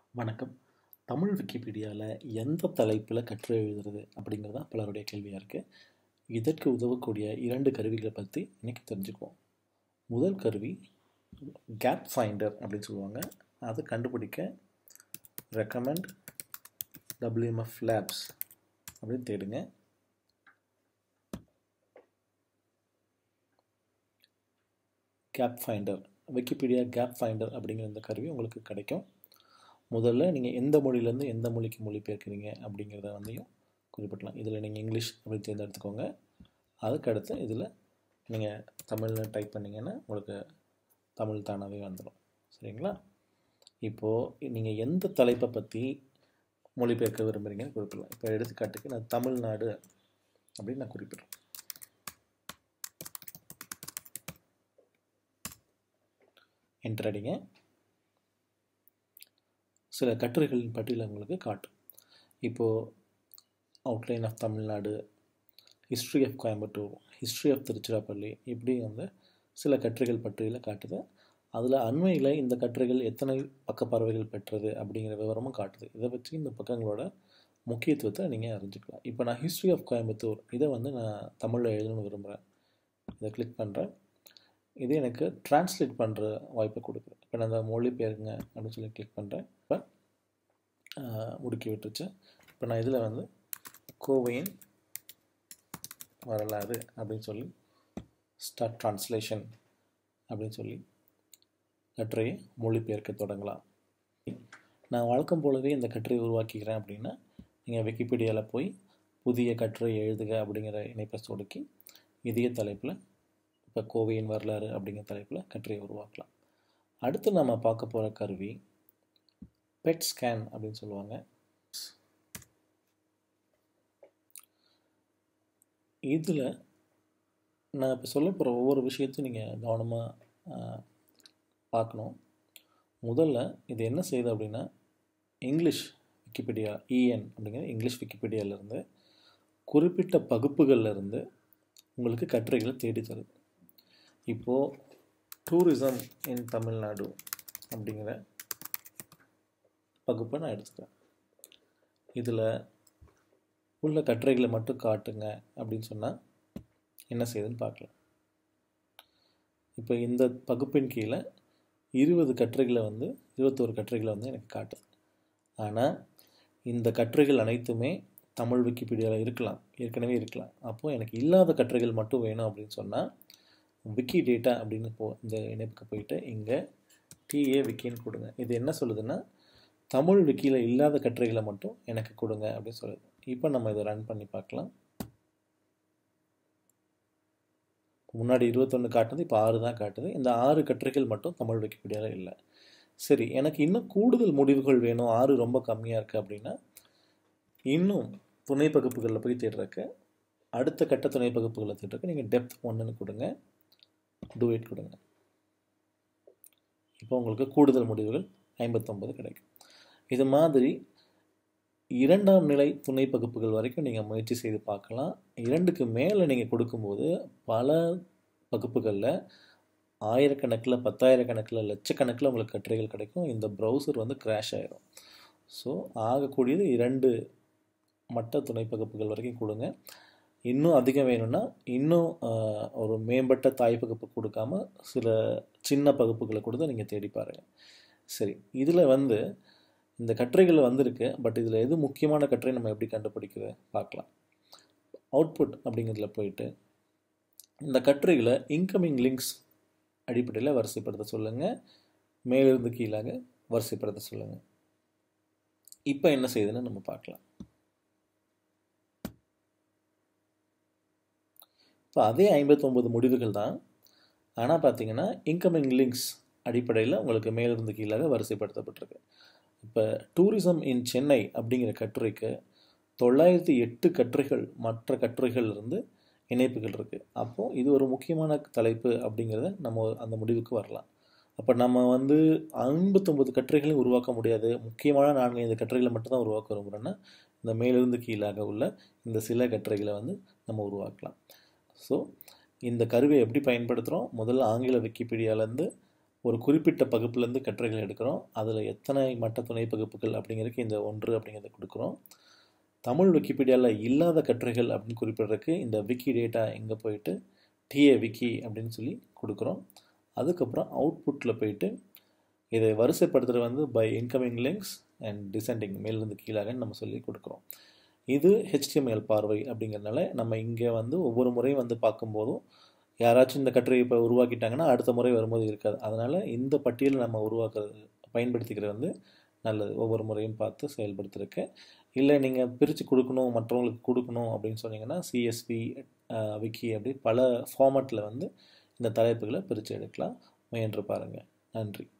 வணக்கம். தமிழ் விக்கிபீடியாவில் எந்த தலைப்பில் கட்டுரை எழுதுறது அப்படிங்கிறது தான் பலருடைய கேள்வியாக இருக்குது. இதற்கு உதவக்கூடிய 2 கருவிகளை பற்றி இன்றைக்கி தெரிஞ்சுக்குவோம். முதல் கருவி கேப் ஃபைண்டர் அப்படின்னு சொல்லுவாங்க. அதை கண்டுபிடிக்க ரெக்கமெண்ட் WMF லேப்ஸ் அப்படின்னு தேடுங்க. Gap finder, Wikipedia gap finder அப்படிங்கிற இந்த கருவி உங்களுக்கு கிடைக்கும். முதல்ல நீங்கள் எந்த மொழியிலேருந்து எந்த மொழிக்கு மொழிபெயர்க்கிறீங்க அப்படிங்கிறத வந்தையும் குறிப்பிடலாம். இதில் நீங்கள் இங்கிலீஷ் அப்படி தேர்ந்தெடுத்துக்கோங்க. அதுக்கடுத்து இதில் நீங்கள் தமிழில் டைப் பண்ணிங்கன்னா உங்களுக்கு தமிழ் தானாகவே வந்துடும். சரிங்களா? இப்போது நீங்கள் எந்த தலைப்பை பற்றி மொழிபெயர்க்க விரும்புகிறீங்கன்னு குறிப்பிடலாம். இப்போ எடுத்துக்காட்டுக்கு நான் தமிழ்நாடு அப்படின்னு நான் குறிப்பிட்றேன். என்டர் அடிங்க. சில கட்டுரைகளின் பட்டியலை உங்களுக்கு காட்டும். இப்போது outline of Tamil Nadu, history of Coimbatore, history of Tiruchirappalli, இப்படி சில கட்டுரைகள் பட்டியலை காட்டுது. அதில் அண்மையில் இந்த கட்டுரைகள் எத்தனை பக்கப்பார்வைகள் பெற்றது அப்படிங்கிற விவரமும் காட்டுது. இதை வச்சு இந்த பக்கங்களோட முக்கியத்துவத்தை நீங்கள் அறிஞ்சிக்கலாம். இப்போ நான் ஹிஸ்ட்ரி ஆஃப் கோயம்புத்தூர் இதை நான் தமிழில் எழுதணும்னு விரும்புகிறேன். இதை கிளிக் பண்ணுறேன். இது எனக்கு டிரான்ஸ்லேட் பண்ணுற வாய்ப்பை கொடுக்குது. இப்போ நான் அந்த மொழிபெயர்ங்க அப்படின்னு சொல்லி கிளிக் பண்ணுறேன். இப்போ முடுக்கி விட்டுருச்சு. இப்போ நான் இதில் கோவையின் வரலாறு அப்படின்னு சொல்லி ஸ்டார்ட் ட்ரான்ஸ்லேஷன் அப்படின்னு சொல்லி கட்டுரையை மொழிபெயர்க்க தொடங்கலாம். நான் வழக்கம் போலவே இந்த கட்டுரையை உருவாக்கிக்கிறேன் அப்படின்னா நீங்கள் விக்கிபீடியாவில் போய் புதிய கட்டுரை எழுதுக அப்படிங்கிற இணைப்பை சொடுக்கி இதே தலைப்பில் இப்போ கோவையின் வரலாறு அப்படிங்கிற தலைப்பில் கட்டுரையை உருவாக்கலாம். அடுத்து நம்ம பார்க்க போகிற கருவி பெட் ஸ்கேன் அப்படின்னு சொல்லுவாங்க. இதில் நான் இப்போ சொல்ல போகிற ஒவ்வொரு விஷயத்தையும் நீங்கள் கவனமாக பார்க்கணும். முதல்ல இது என்ன செய்யுது அப்படின்னா இங்கிலீஷ் விக்கிபீடியா EN அப்படிங்கிற இங்கிலீஷ் விக்கிபீடியாவிலேருந்து குறிப்பிட்ட பகுப்புகள்லேருந்து உங்களுக்கு கட்டுரைகளை தேடி தருது. இப்போது டூரிசம் இன் தமிழ்நாடு அப்படிங்கிற பகுப்பை நான் எடுத்துக்கிறேன். இதில் உள்ள கட்டுரைகளை மட்டும் காட்டுங்க அப்படின்னு சொன்னால் என்ன செய்யுதுன்னு பார்க்கலாம். இப்போ இந்த பகுப்பின் கீழே 20 கட்டுரைகளை 21 கட்டுரைகளை எனக்கு காட்டுது. ஆனால் இந்த கட்டுரைகள் அனைத்துமே தமிழ் விக்கிபீடியாவில் இருக்கலாம், ஏற்கனவே இருக்கலாம். அப்போது எனக்கு இல்லாத கட்டுரைகள் மட்டும் வேணும் அப்படின்னு சொன்னால் விக்கி டேட்டா அப்படின்னு இந்த இணைப்புக்கு போயிட்டு இங்கே TA விக்கின்னு கொடுங்க. இது என்ன சொல்லுதுன்னா தமிழ் விக்கியில் இல்லாத கட்டுரைகளை மட்டும் எனக்கு கொடுங்க அப்படின்னு சொல்லுது. இப்போ நம்ம இதை ரன் பண்ணி பார்க்கலாம். முன்னாடி 21 காட்டுது, இப்போ 6 தான் காட்டுது. இந்த 6 கட்டுரைகள் மட்டும் தமிழ் விக்கிபீடியாவில் இல்லை. சரி, எனக்கு இன்னும் கூடுதல் முடிவுகள் வேணும், 6 ரொம்ப கம்மியாக இருக்குது அப்படின்னா இன்னும் துணை பகுப்புகளில் போய் தேடுறக்கு அடுத்த கட்ட துணை பகுப்புகளை தேடுறக்கு நீங்கள் டெப்த் 1ன்னு கொடுங்க, டூ இட் கொடுங்க. இப்போ உங்களுக்கு கூடுதல் முடிவுகள் 59 கிடைக்கும். இது மாதிரி 2ஆம் நிலை துணை பகுப்புகள் வரைக்கும் நீங்கள் முயற்சி செய்து பார்க்கலாம். 2க்கு மேலே நீங்கள் கொடுக்கும்போது பல பகுப்புகளில் ஆயிரக்கணக்கில், 10,000 கணக்கில், லட்சக்கணக்கில் உங்களுக்கு கட்டுரைகள் கிடைக்கும். இந்த ப்ரௌசர் கிராஷ் ஆகிடும். ஸோ ஆகக்கூடியது 2 மட்ட துணை பகுப்புகள் வரைக்கும் கொடுங்க. இன்னும் அதிகம் வேணும்னா இன்னும் ஒரு மேம்பட்ட தாய் பகுப்பு கொடுக்காம சில சின்ன பகுப்புகளை கொடுத்து நீங்கள் தேடி பாருங்கள். சரி, இதில் இந்த கட்டுரைகள் வந்திருக்கு. பட் இதில் எது முக்கியமான கட்டுரை நம்ம எப்படி கண்டுபிடிக்கிறது பார்க்கலாம். அவுட்புட் அப்படிங்கிறதுல போயிட்டு இந்த கட்டுரைகளை இன்கமிங் லிங்க்ஸ் அடிப்படையில் வரிசைப்படுத்த சொல்லுங்கள், மேலிருந்து கீழாக வரிசைப்படுத்த சொல்லுங்கள். இப்போ என்ன செய்யுதுன்னு நம்ம பார்க்கலாம். இப்போ அதே 59 முடிவுகள் தான். ஆனால் பார்த்தீங்கன்னா இன்கமிங் லிங்க்ஸ் அடிப்படையில் உங்களுக்கு மேலிருந்து கீழாக வரிசைப்படுத்தப்பட்டிருக்கு. இப்போ டூரிசம் இன் சென்னை அப்படிங்கிற கட்டுரைக்கு 908 கட்டுரைகள் மற்ற கட்டுரைகள் இணைப்புகள் இருக்குது. அப்போது இது ஒரு முக்கியமான தலைப்பு அப்படிங்கிறத நம்ம அந்த முடிவுக்கு வரலாம். அப்போ நம்ம 59 கட்டுரைகளையும் உருவாக்க முடியாது, முக்கியமான 4-5 கட்டுரைகளை மட்டும்தான் உருவாக்க விரும்புகிறோன்னா இந்த மேலிருந்து கீழாக உள்ள இந்த சில கட்டுரைகளை நம்ம உருவாக்கலாம். ஸோ இந்த கருவியை எப்படி பயன்படுத்துகிறோம்? முதல்ல ஆங்கில விக்கிபீடியாவிலேருந்து ஒரு குறிப்பிட்ட பகுப்புலேருந்து கட்டுரைகள் எடுக்கிறோம். அதில் எத்தனை மற்ற துணை பகுப்புகள் அப்படிங்கிறதுக்கு இந்த 1 அப்படிங்கிறத கொடுக்குறோம். தமிழ் விக்கிபீடியாவில் இல்லாத கட்டுரைகள் அப்படின்னு குறிப்பிட்றதுக்கு இந்த விக்கி டேட்டா இங்கே போயிட்டு டிஏ விக்கி அப்படின்னு சொல்லி கொடுக்குறோம். அதுக்கப்புறம் அவுட்புட்டில் போயிட்டு இதை வரிசைப்படுத்துகிற வந்து by incoming links and descending மேலிருந்து கீழாக நம்ம சொல்லி கொடுக்குறோம். இது HTML பார்வை அப்படிங்கிறதுனால நம்ம இங்கே வந்து ஒவ்வொரு முறையும் வந்து பார்க்கும்போதும் யாராச்சும் இந்த கட்டுரையை இப்போ உருவாக்கிட்டாங்கன்னா அடுத்த முறை வரும்போது இருக்காது. அதனால் இந்த பட்டியலை நம்ம பயன்படுத்திக்கிறது வந்து நல்லது. ஒவ்வொரு முறையும் பார்த்து செயல்படுத்துறதுக்கு. இல்லை நீங்கள் பிரித்து கொடுக்கணும், மற்றவங்களுக்கு கொடுக்கணும் அப்படின்னு சொன்னீங்கன்னா CSV, விக்கி அப்படி பல ஃபார்மேட்டில் வந்து இந்த தலைப்புகளை பிரித்து எடுக்கலாம். முயன்று பாருங்கள். நன்றி.